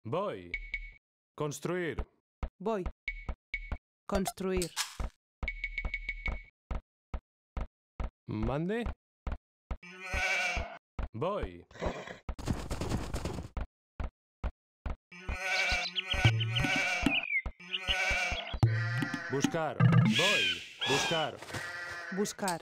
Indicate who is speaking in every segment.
Speaker 1: Voy. Construir.
Speaker 2: Voy. Construir.
Speaker 1: Mande. Voy. Buscar. Voy. Buscar.
Speaker 2: Buscar.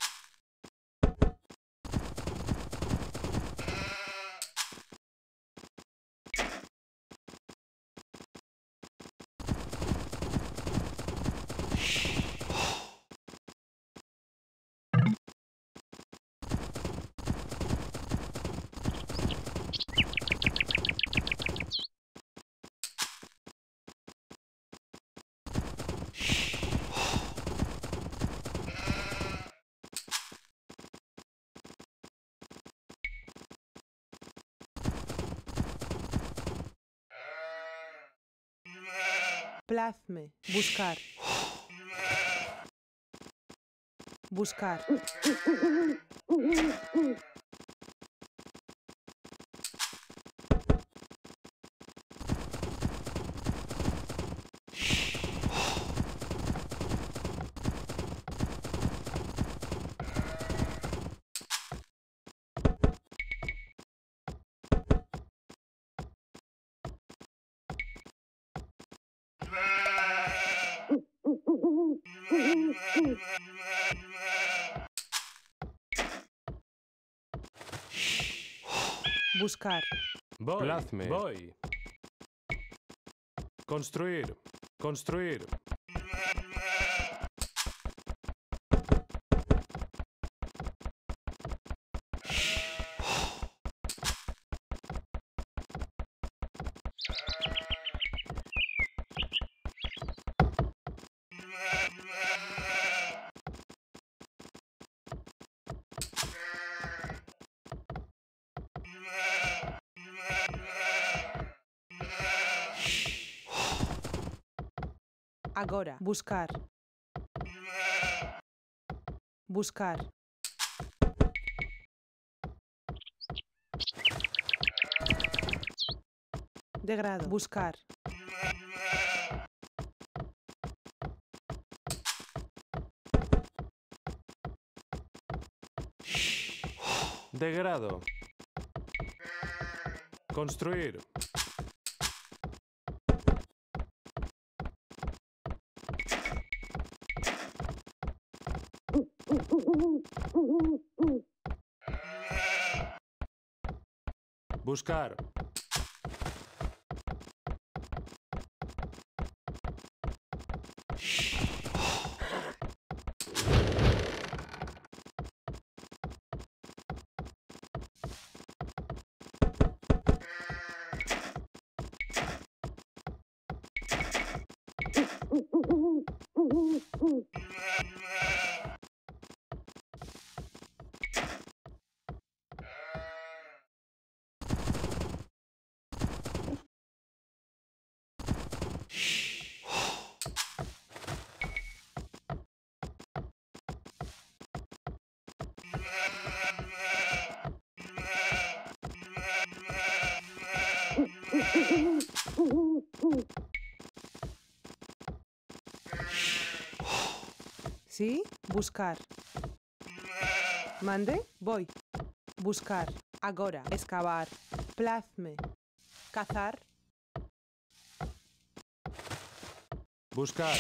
Speaker 2: Plazme. Buscar. Buscar. Buscar.
Speaker 1: Voy.
Speaker 3: Plazme.
Speaker 1: Voy. Construir. Construir.
Speaker 2: Agora. Buscar. Buscar. Degrado. Buscar.
Speaker 1: Degrado. Construir. Buscar.
Speaker 2: ¿Sí? Buscar. Mande. Voy. Buscar. Agora. Excavar. Plazme. Cazar.
Speaker 1: Buscar.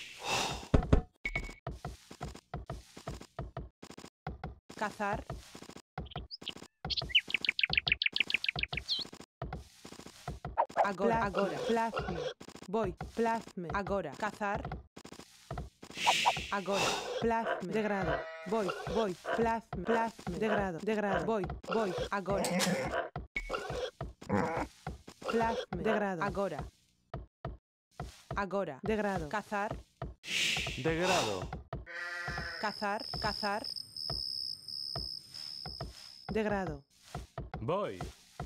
Speaker 2: Cazar. Agora. Agora. Plazme. Voy. Plazme. Agora. Cazar. Agora. Plazme. Degrado. Voy. Voy. Plazme. Plazme. Degrado. Degrado. Voy. Voy. Agora. Plazme. Degrado. Agora. Agora. Degrado. Cazar.
Speaker 1: Degrado.
Speaker 2: Cazar. Cazar. Degrado.
Speaker 1: Voy.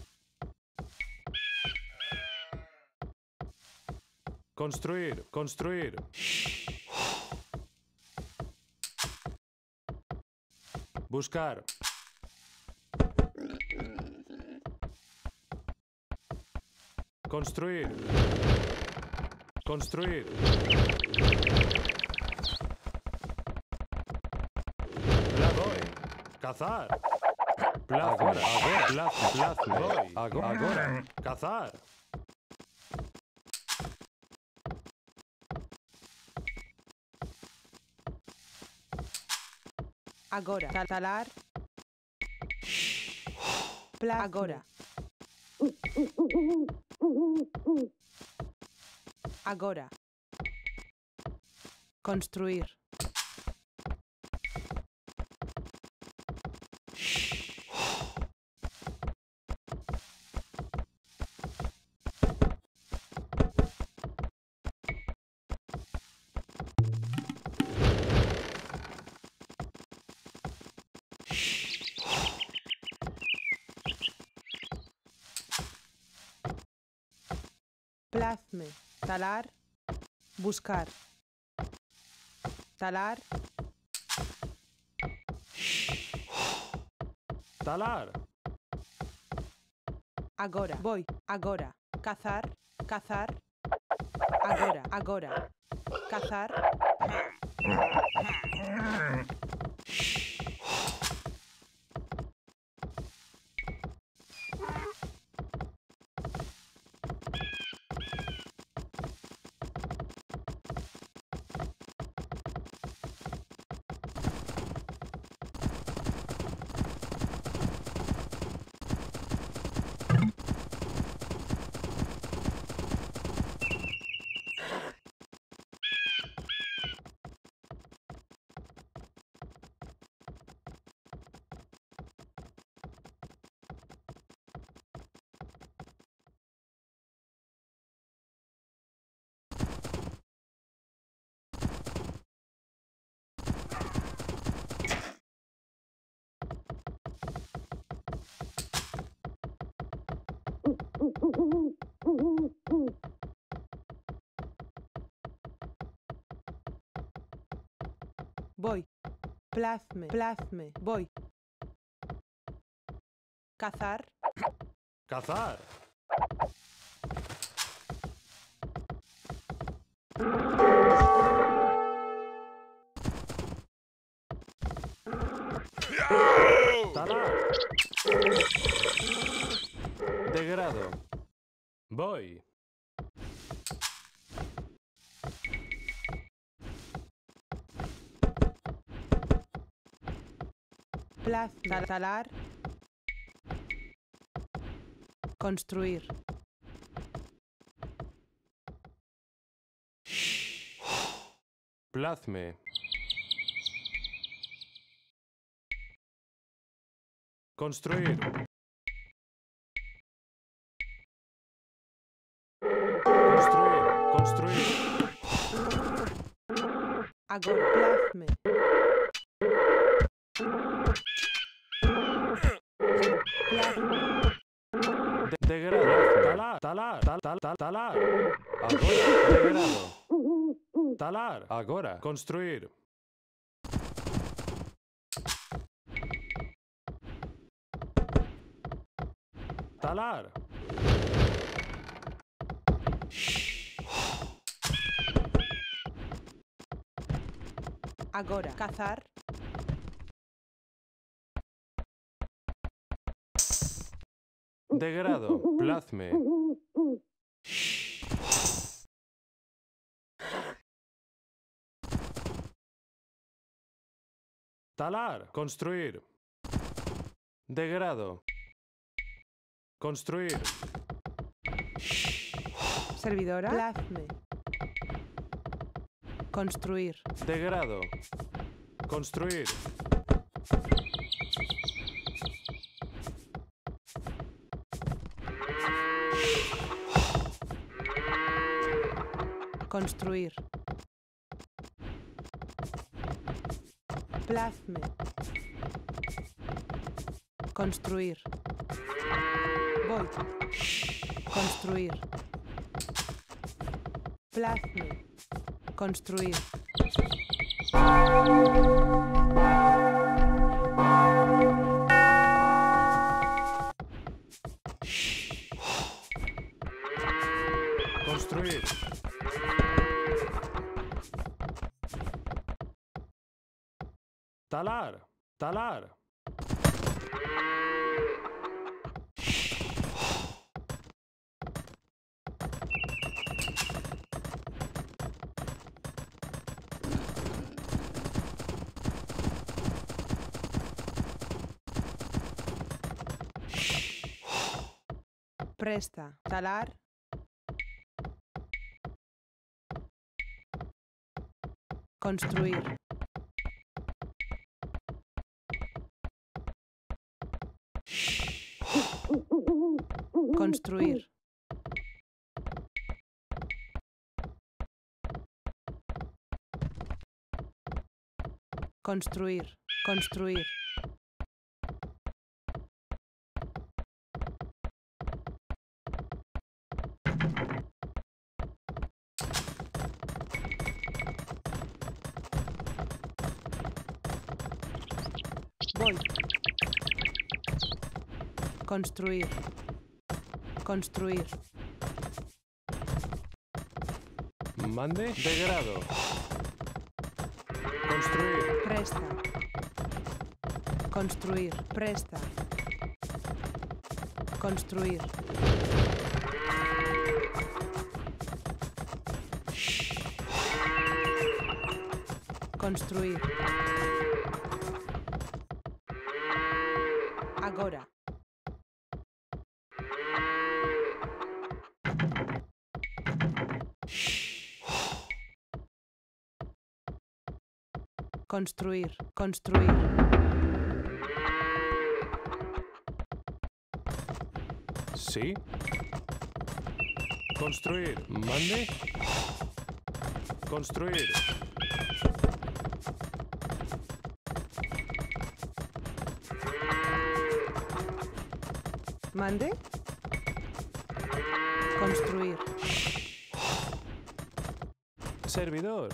Speaker 1: Construir. Construir. Buscar. Construir. Construir. Voy. Cazar.
Speaker 3: Agora.
Speaker 1: Voy.
Speaker 3: Agora.
Speaker 1: Cazar.
Speaker 2: Agora. Talar. Agora. Agora. Construir. Plazme. Talar. Buscar. Talar.
Speaker 1: Talar.
Speaker 2: Agora. Voy. Agora. Cazar. Cazar. Agora. Agora. Cazar. Voy. Plazme. Plazme. Voy. Cazar.
Speaker 1: Cazar. Talar. Degrado. Voy.
Speaker 2: Plazme. Talar. Construir.
Speaker 1: Plazme. Construir. Construir. Construir.
Speaker 2: Agora. Plazme. Plazme.
Speaker 1: Degrado. Talar. Talar. Talar. Agora. Degrado. Talar. Agora. Construir. Talar.
Speaker 2: Agora. Cazar.
Speaker 1: Degrado. Plazme. Talar. Construir. Degrado. Construir.
Speaker 2: Servidora. Plazme. Construir.
Speaker 1: Degrado. Construir.
Speaker 2: Construir. Plazme. Construir. Voy. Construir. Plazme. Construir.
Speaker 1: Construir. Talar. Talar.
Speaker 2: Presta. Talar. Construir. Construir. Construir. Construir. Voy. Construir. Construir.
Speaker 1: Mande. Degrado. Construir.
Speaker 2: Presta. Construir. Presta. Construir. Construir. Agora. Construir. Construir.
Speaker 1: Sí. Construir. Mande. Construir.
Speaker 2: Mande. Construir.
Speaker 1: Servidor.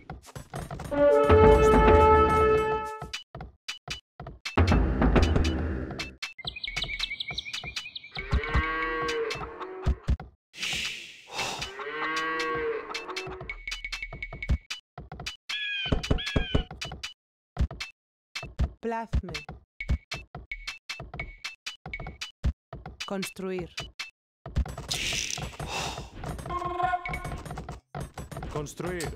Speaker 2: Plazme. Construir.
Speaker 1: Construir.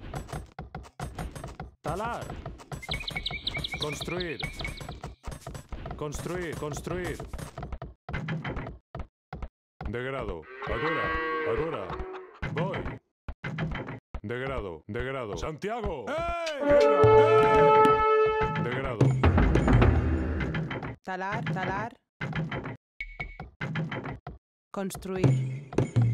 Speaker 1: Talar. Construir. Construir. Construir. Degrado. Agora. Agora. Voy. Degrado. Degrado. Santiago. Degrado.
Speaker 2: Talar. Talar. Construir.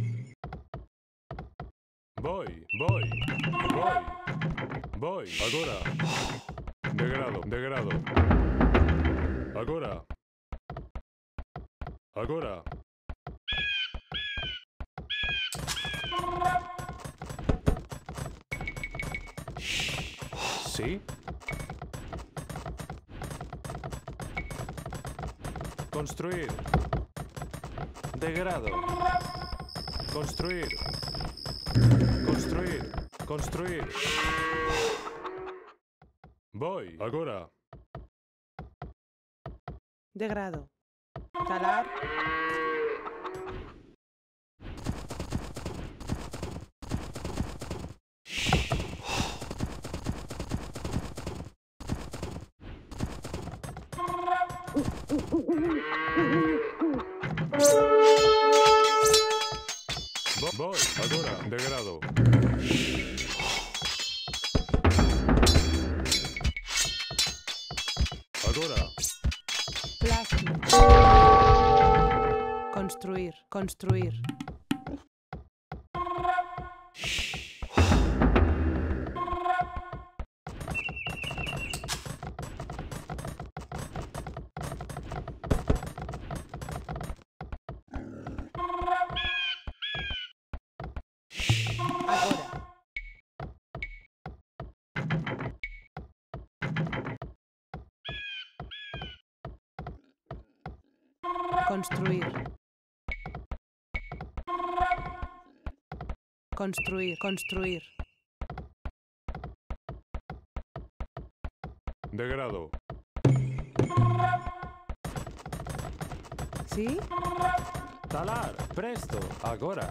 Speaker 1: Voy. Voy. Voy. Voy. Agora. Degrado. Degrado. Agora. Agora. Sí. Construir. Degrado. Construir. Construir. Construir. Voy. Agora.
Speaker 2: Degrado. Talar.
Speaker 1: Voy. Agora. Degrado. Agora.
Speaker 2: Plazme. Construir. Construir. Agora. Construir. Construir, construir.
Speaker 1: Degrado.
Speaker 2: ¿Sí?
Speaker 3: Talar, presto, agora.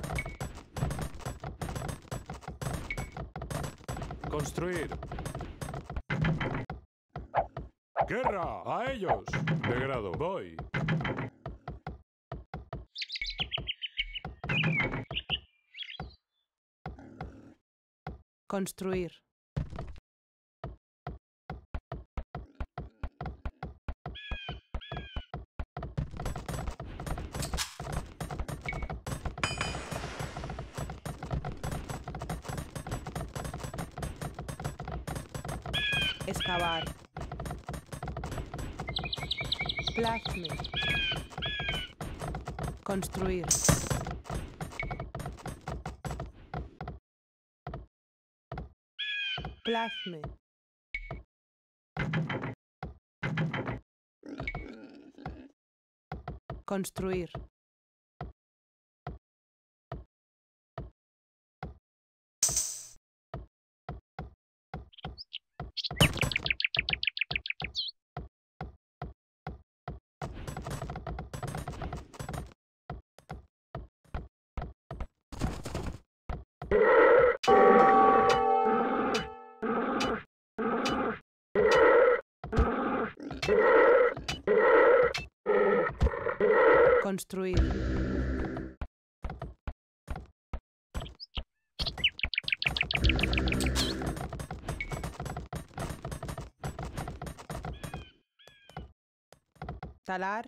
Speaker 1: Construir. ¡Guerra! ¡A ellos! Degrado. Voy.
Speaker 2: Construir. Excavar. Plasme. Construir. Plasme. Construir. Construir. Talar.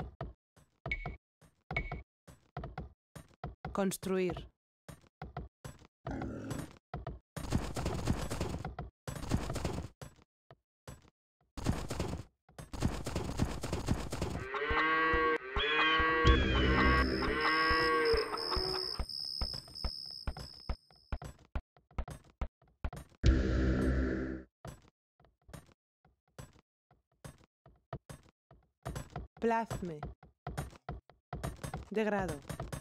Speaker 2: Construir. Plasme. Degrado.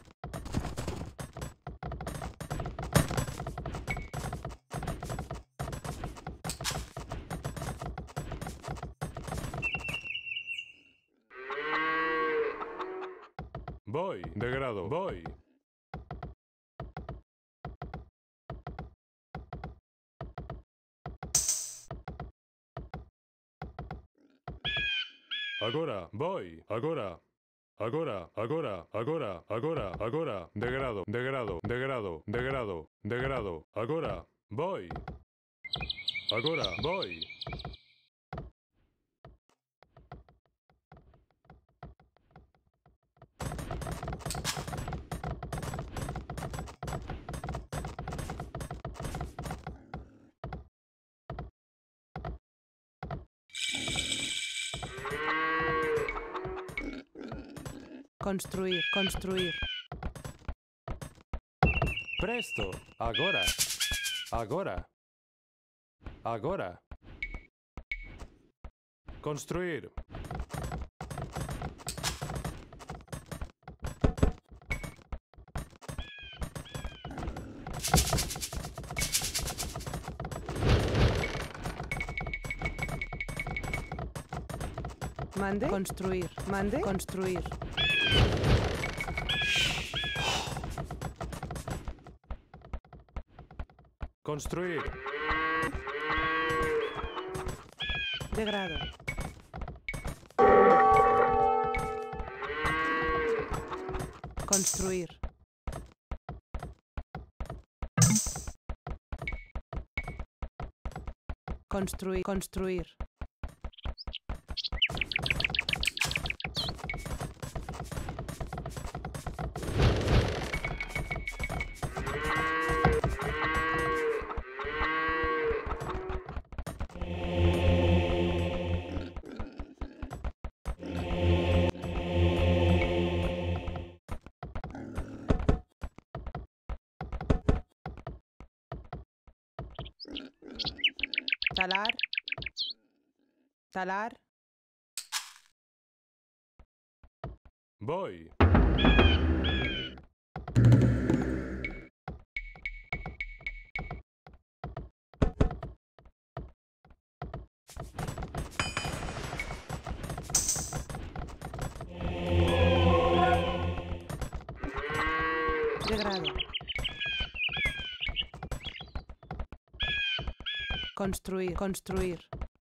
Speaker 1: Voy. Degrado. Voy. Agora. Voy. Agora. Agora, agora, agora, agora, agora. Degrado, degrado, degrado, degrado, degrado. Agora. Voy. Agora. Voy.
Speaker 2: Construir, construir.
Speaker 3: Presto, agora. Agora. Agora.
Speaker 1: Construir.
Speaker 2: Mande. Construir. Mande. Construir.
Speaker 1: Construir.
Speaker 2: Degrado. Construir. Construir. Construir. Talar. Talar.
Speaker 1: Voy.
Speaker 2: Degrado. Construir. Construir.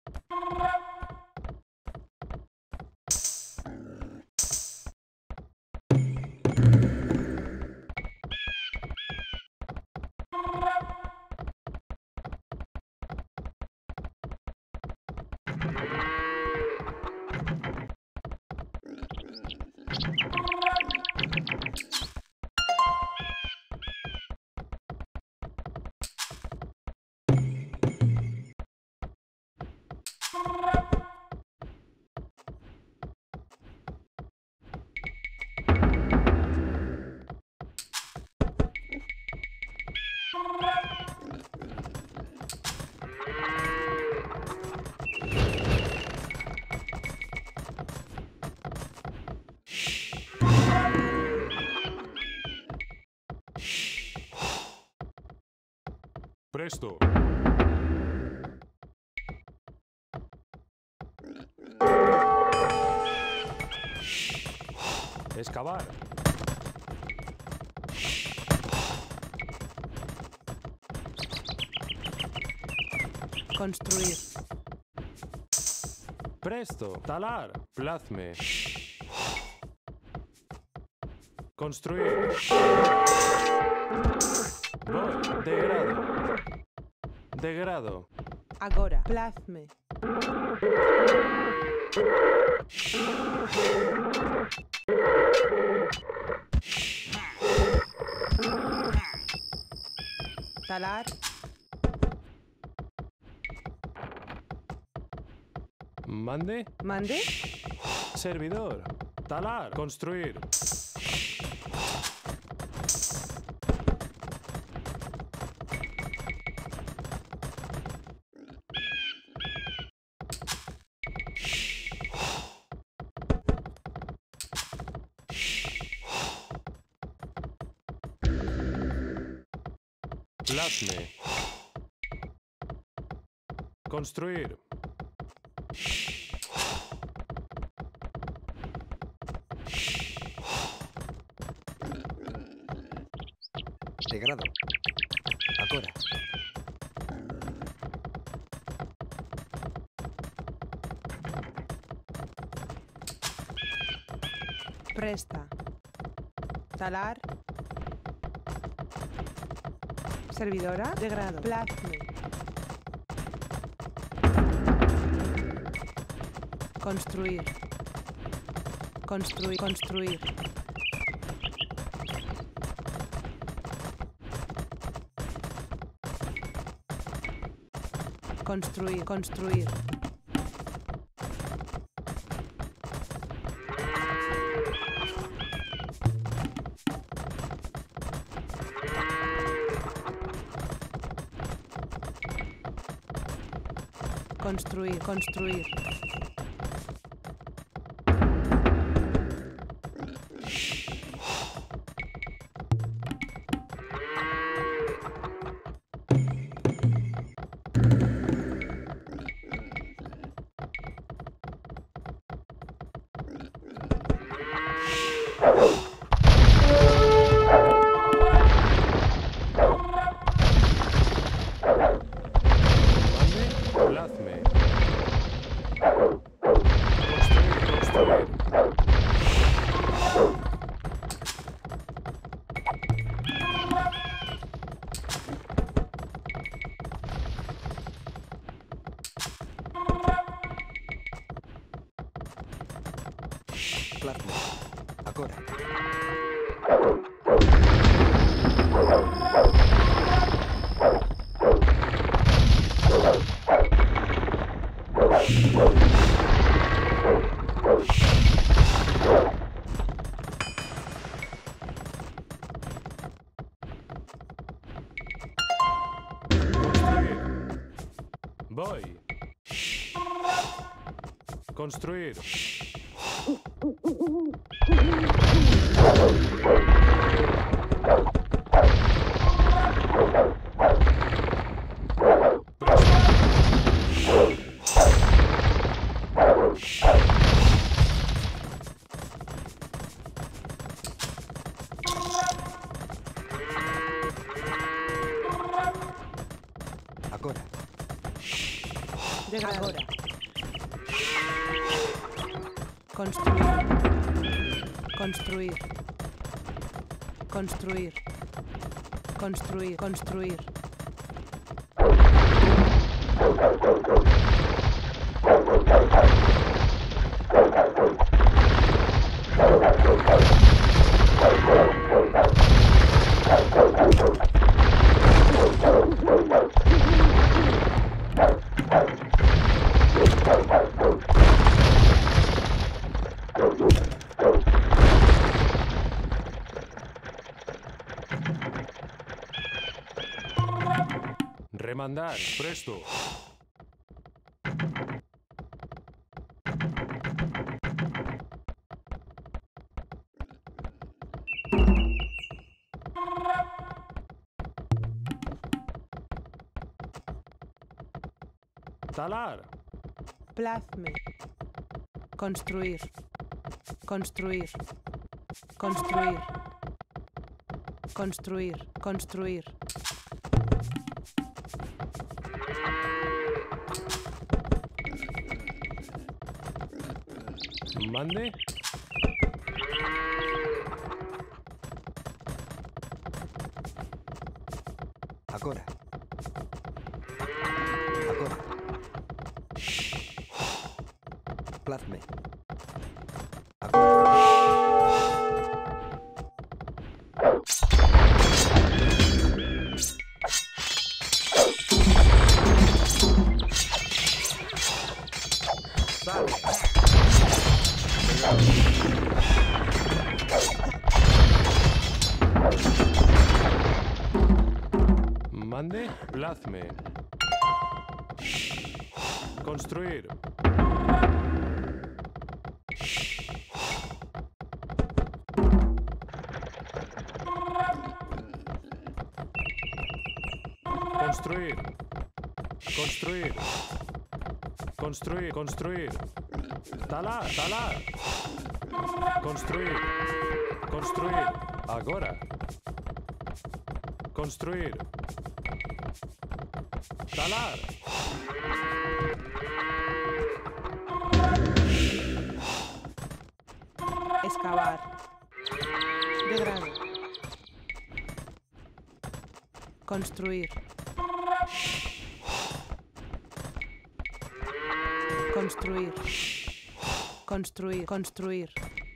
Speaker 1: Presto.
Speaker 3: Excavar.
Speaker 2: Construir.
Speaker 3: Presto. Talar.
Speaker 1: Plazme. Construir.
Speaker 3: Voy. Degrado. Degrado.
Speaker 2: Agora. Plazme. Talar.
Speaker 3: Mande.
Speaker 2: Mande.
Speaker 3: Servidor. Talar.
Speaker 1: Construir. Plazme. Construir.
Speaker 4: Degrado. Agora.
Speaker 2: Presta. Talar. Servidora. Degrado. Plazme. Construir. Construir. Construir. Construir. Construir. Construir. Construir.
Speaker 1: Plazme. Construir. Construir.
Speaker 4: Plasma. Agora.
Speaker 1: Voy. Construir.
Speaker 2: Degrado.
Speaker 5: Agora.
Speaker 2: Construir. Construir. Construir. Construir. Construir.
Speaker 3: Remandar. Presto. Talar.
Speaker 2: Plasme. Construir. Construir. Construir. Construir. Construir.
Speaker 3: Mande.
Speaker 4: Agora. Agora. Plasme.
Speaker 3: Mande. Plazme. Construir. Construir. Construir. Construir. Construir. Talar. Talar. Construir. Construir. Agora. Construir. Talar.
Speaker 2: Excavar. Degrado. Construir. Construir. Construir. Construir.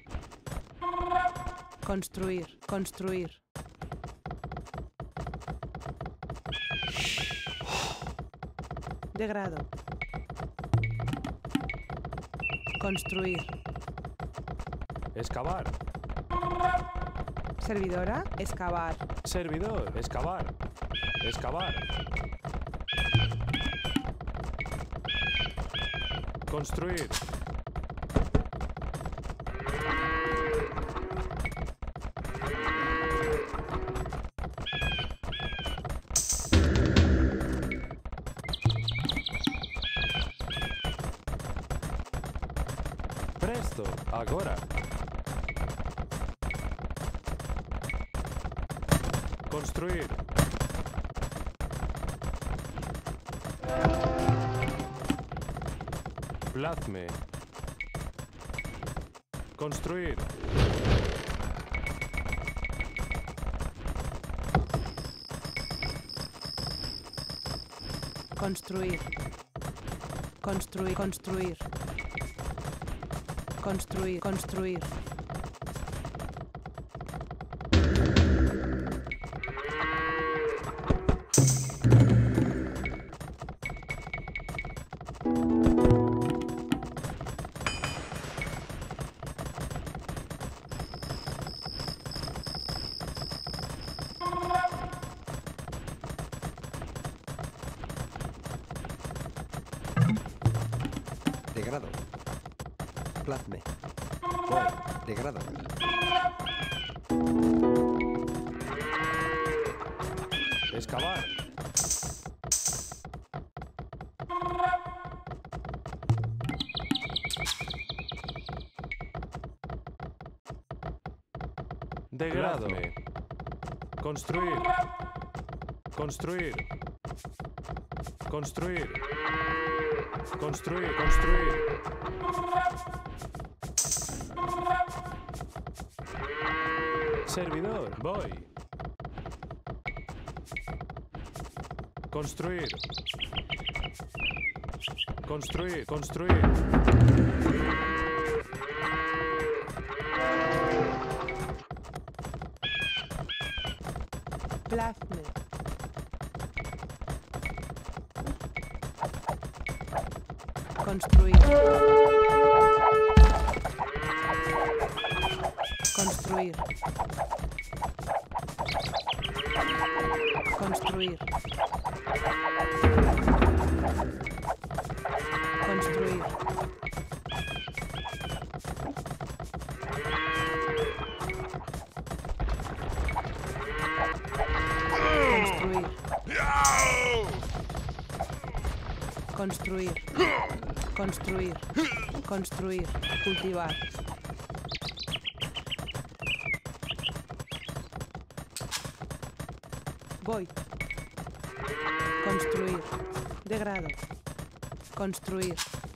Speaker 2: Construir. Construir. Degrado. Construir.
Speaker 3: Excavar.
Speaker 2: Servidora. Excavar.
Speaker 3: Servidor. Excavar. Excavar. Construir. Presto. Agora. Construir. Plazme. Construir.
Speaker 2: Construir. Construir. Construir. Construir. Construir.
Speaker 4: Degrado. Plasme. Voy. Degrado.
Speaker 3: Excavar. Degrado. Construir. Construir. Construir. Construir, construir. Servidor, voy. Construir. Construir, construir.
Speaker 2: Plasme. Construir. Construir. Construir. Construir. Construir. Construir. Construir. Cultivar. Voy. Construir. Degrado. Construir.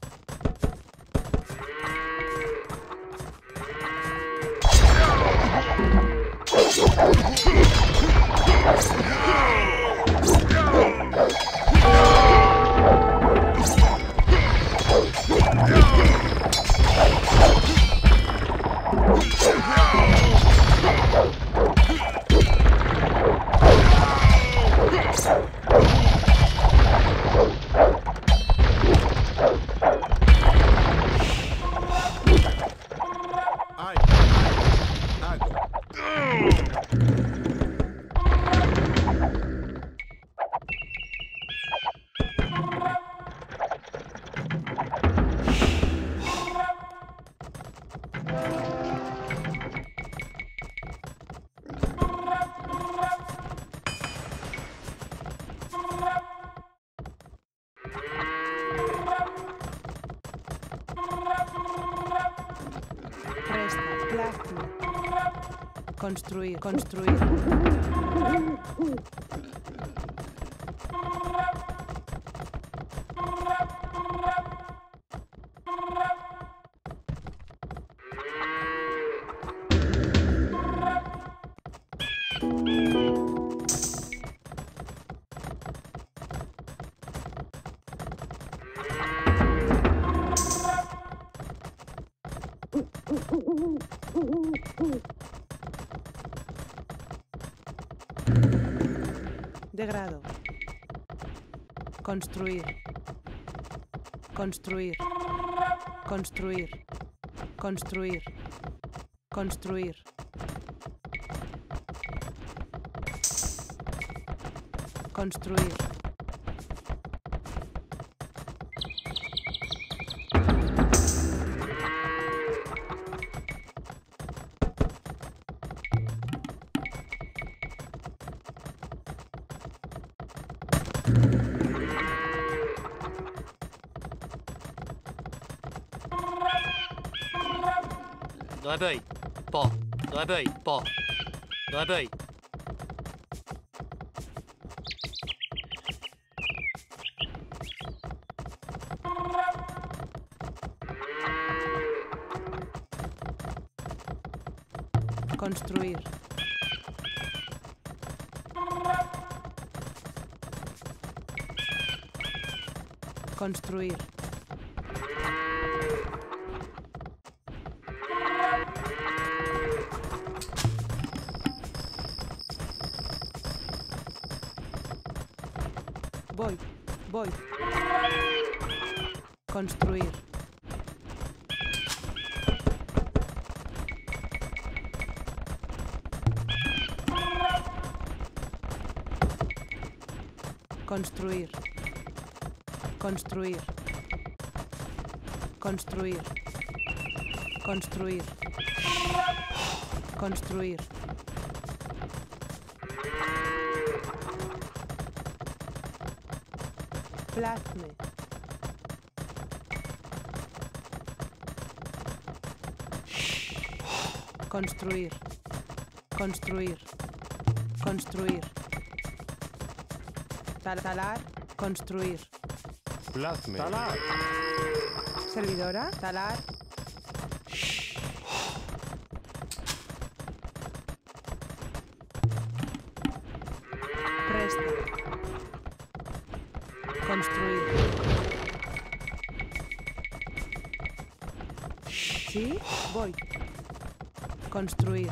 Speaker 2: Resta. Plasma. Construir. Construir. Degrado. Construir. Construir. Construir. Construir. Construir. Construir.
Speaker 5: Rebeuil. Pas. Rebeuil. Pas. Rebeuil.
Speaker 2: Construir. Construir. Voy. Voy. Construir. Construir. Construir. Construir. Construir. Construir. Plasme. Construir. Construir. Construir. Talar. Construir.
Speaker 1: Plazme.
Speaker 3: Talar.
Speaker 2: Servidora. Talar. Presta. Construir. ¿Sí? Voy. Construir.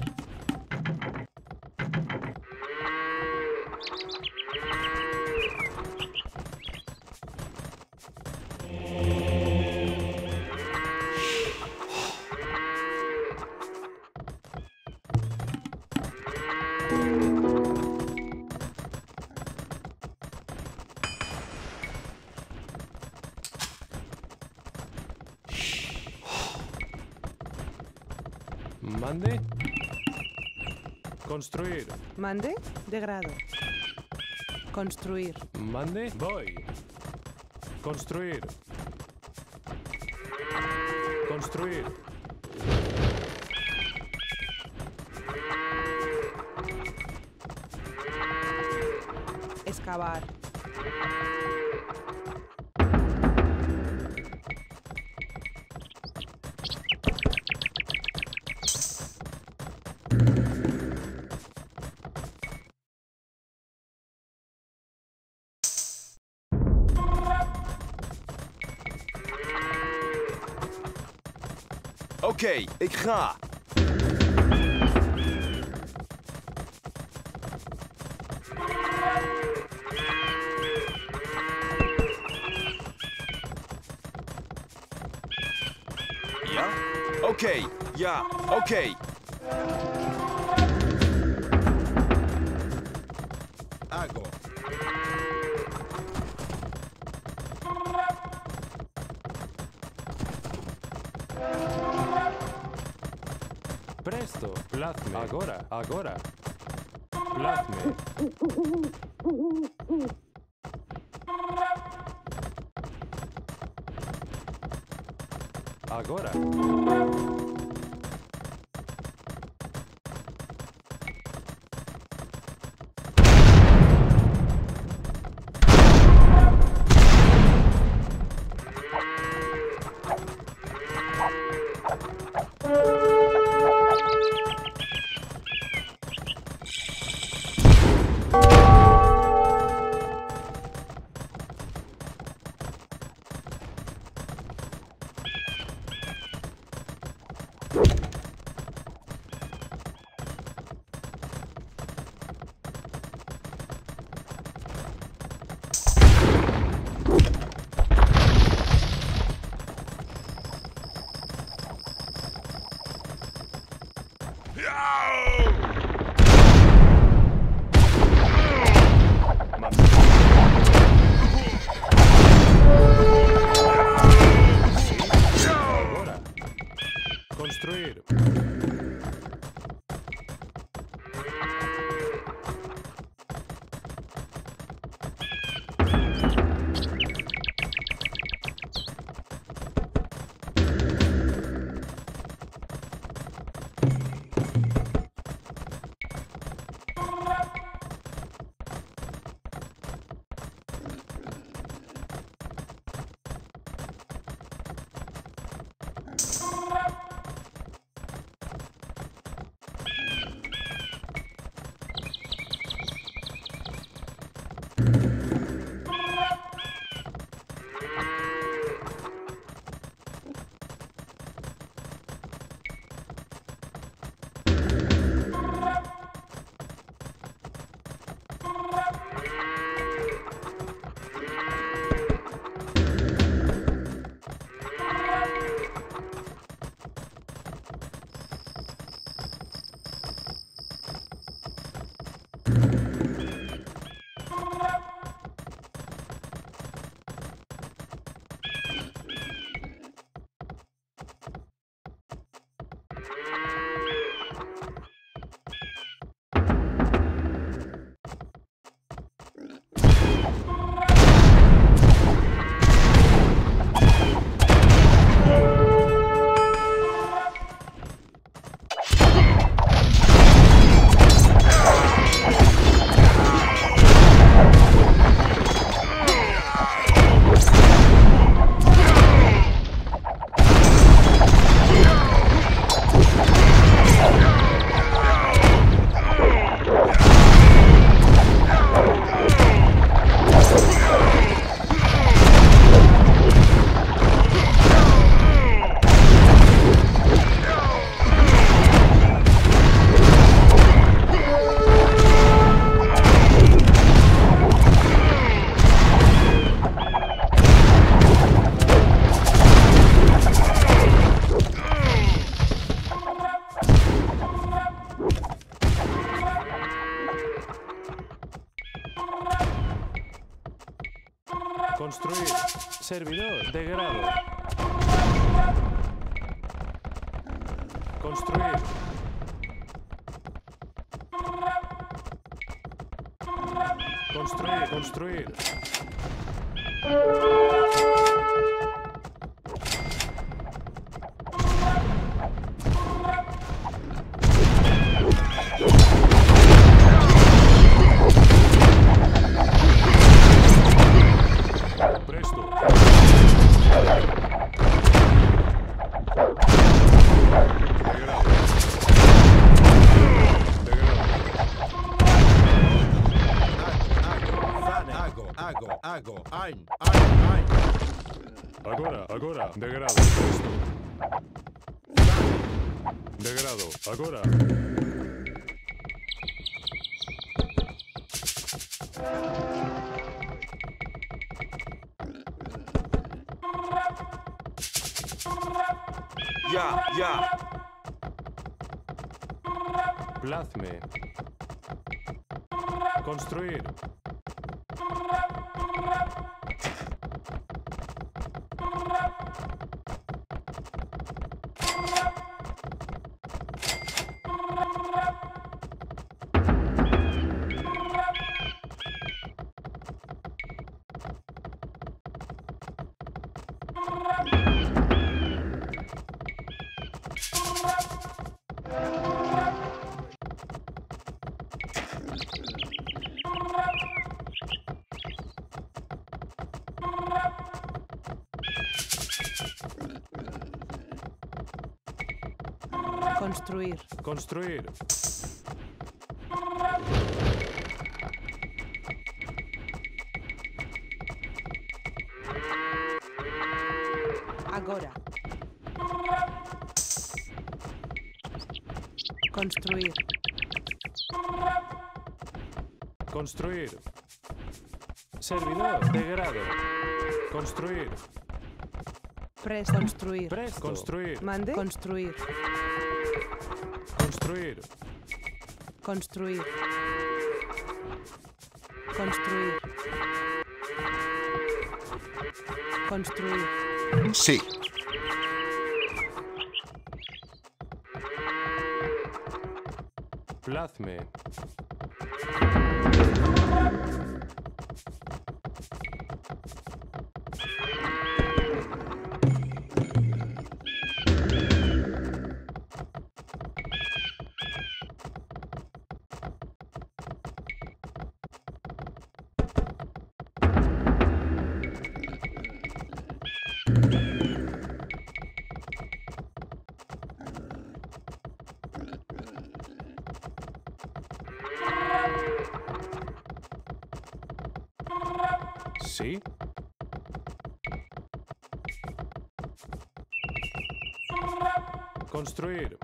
Speaker 1: Mande. Construir.
Speaker 2: Mande. De grado. Construir.
Speaker 1: Mande. Voy. Construir. Construir.
Speaker 2: Excavar.
Speaker 6: Oké, ik ga. Ja? Oké, ja, oké.
Speaker 3: Hago.
Speaker 1: Presto. Plazme. Agora. Agora. Plazme. Agora. Agora. Construir. Construir. Servidor. De grado. Construir. Construir. Construir. Presto.
Speaker 7: Hago. Ein.
Speaker 1: Agora. De grado. Presto. De grado. Agora.
Speaker 6: Ja.
Speaker 1: Plazme. Construir.
Speaker 2: Construir.
Speaker 1: Construir.
Speaker 2: Agora. Construir.
Speaker 1: Construir. Servidor. De grado. Construir.
Speaker 2: Construir.
Speaker 1: Presto. Construir.
Speaker 2: Mande. Construir.
Speaker 1: Construir.
Speaker 2: Construir. Construir. Construir.
Speaker 7: Sí.
Speaker 1: Plazme. Sí. Construir.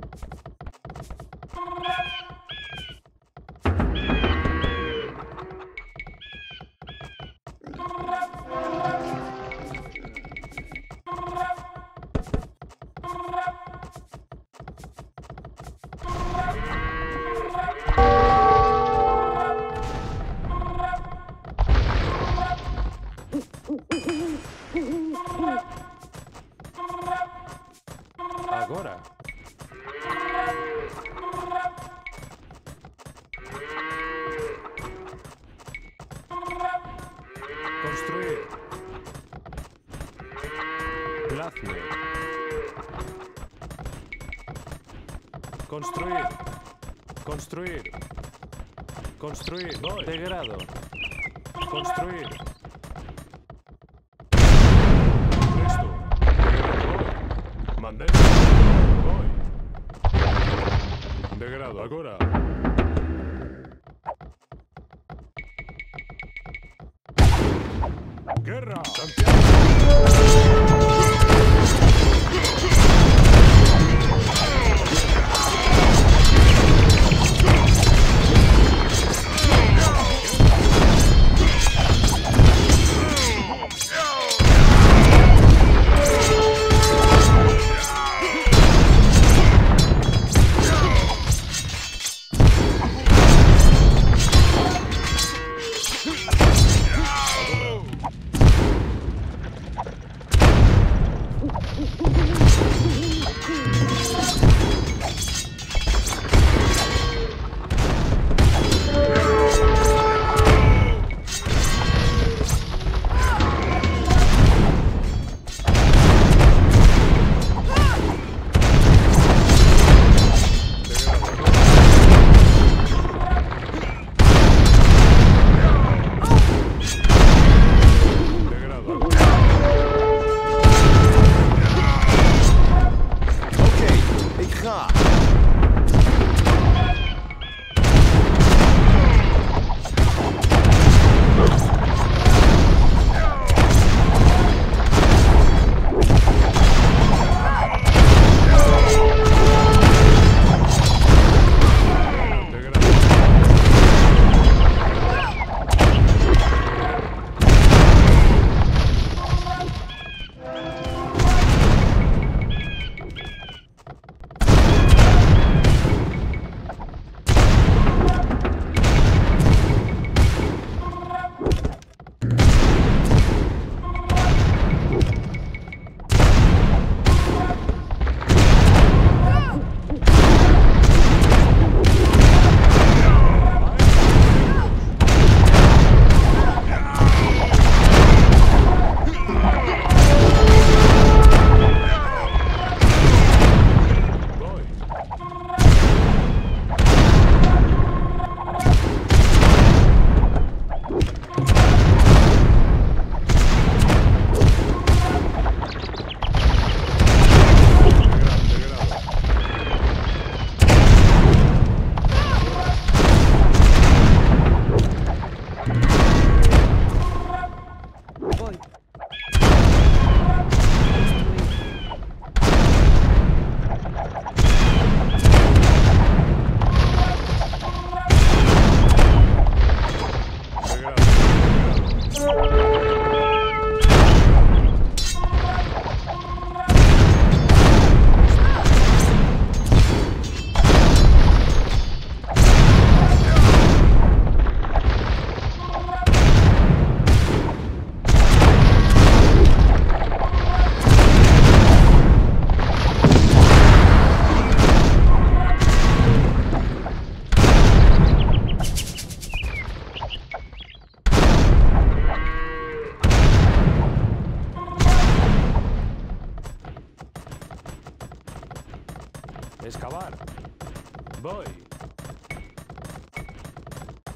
Speaker 1: Agora. Construir. Plazme. Construir. Construir. Construir. De grado. Construir. Presto. Mandé. Voy. De grado. Agora. Guerra.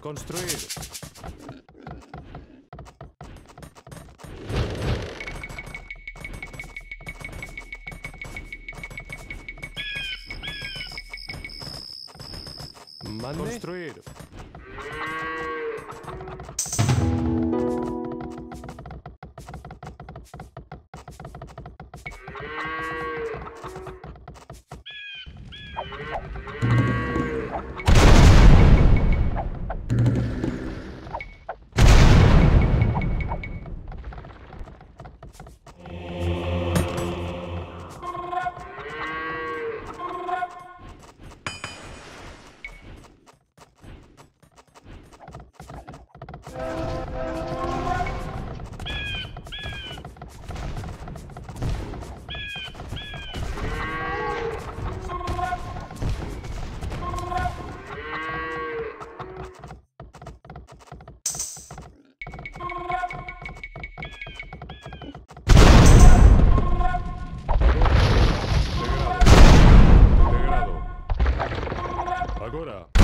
Speaker 1: Construir.
Speaker 3: Mande.
Speaker 1: Construir. Degrado. Agora.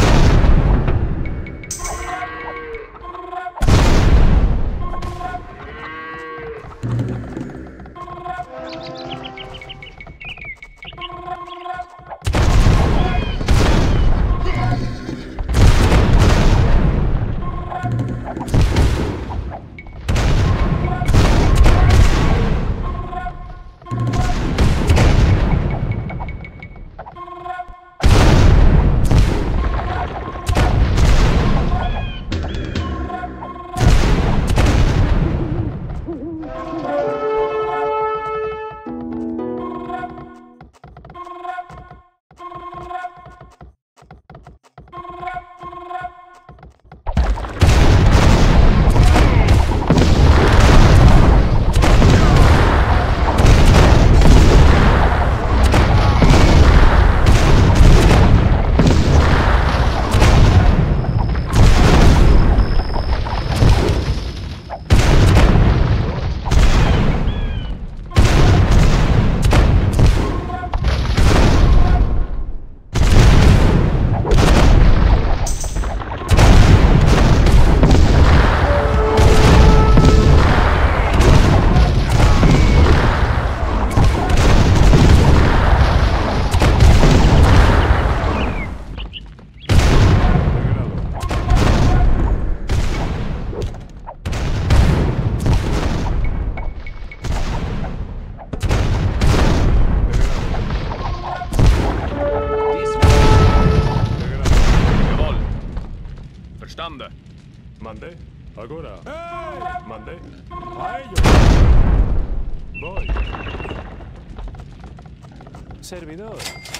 Speaker 6: Verstanden.
Speaker 1: Mande. Agora. Mande. A ello. Voy.
Speaker 3: Servidor.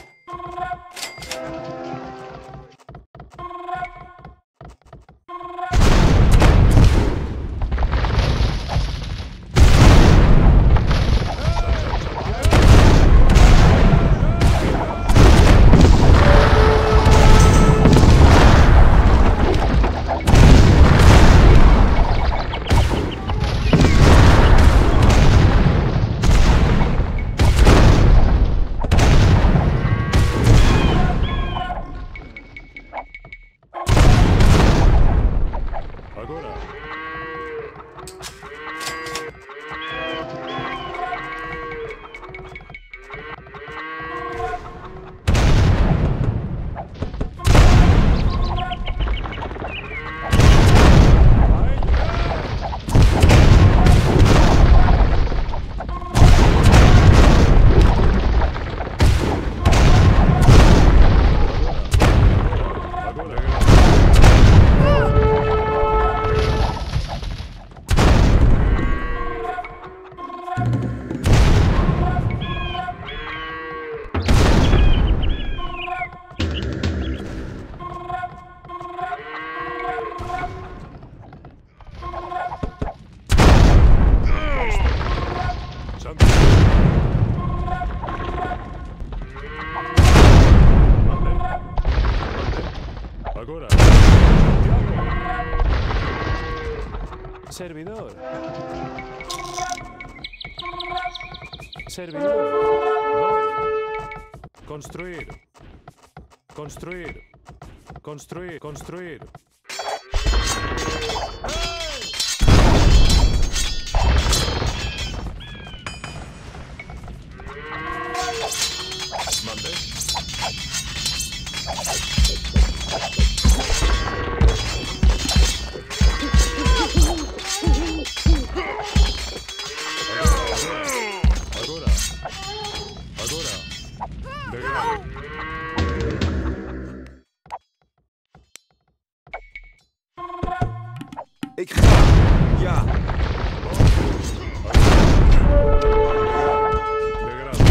Speaker 1: Agora. Santo. Mande. Agora.
Speaker 3: Servidor. Servidor.
Speaker 1: Voy. Construir. Construir. Construir. Construir.
Speaker 6: Ik ga. Ja.
Speaker 1: Degrado.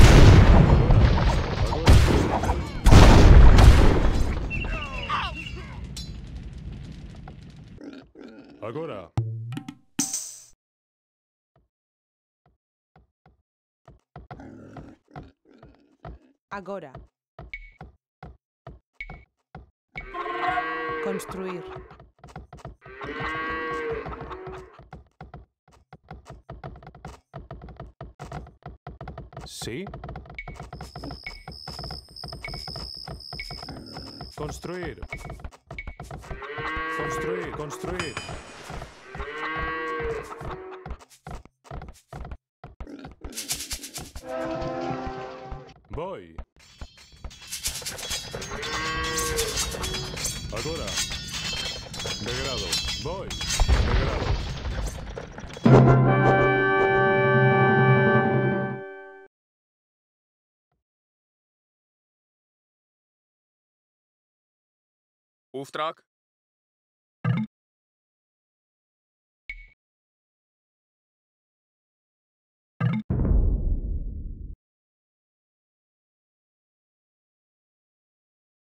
Speaker 1: Agora.
Speaker 2: Agora. Construir.
Speaker 3: Sí. Construir. Construir, construir.
Speaker 1: Voy. Agora. Degrado. Voy. Degrado.
Speaker 6: Auftrag.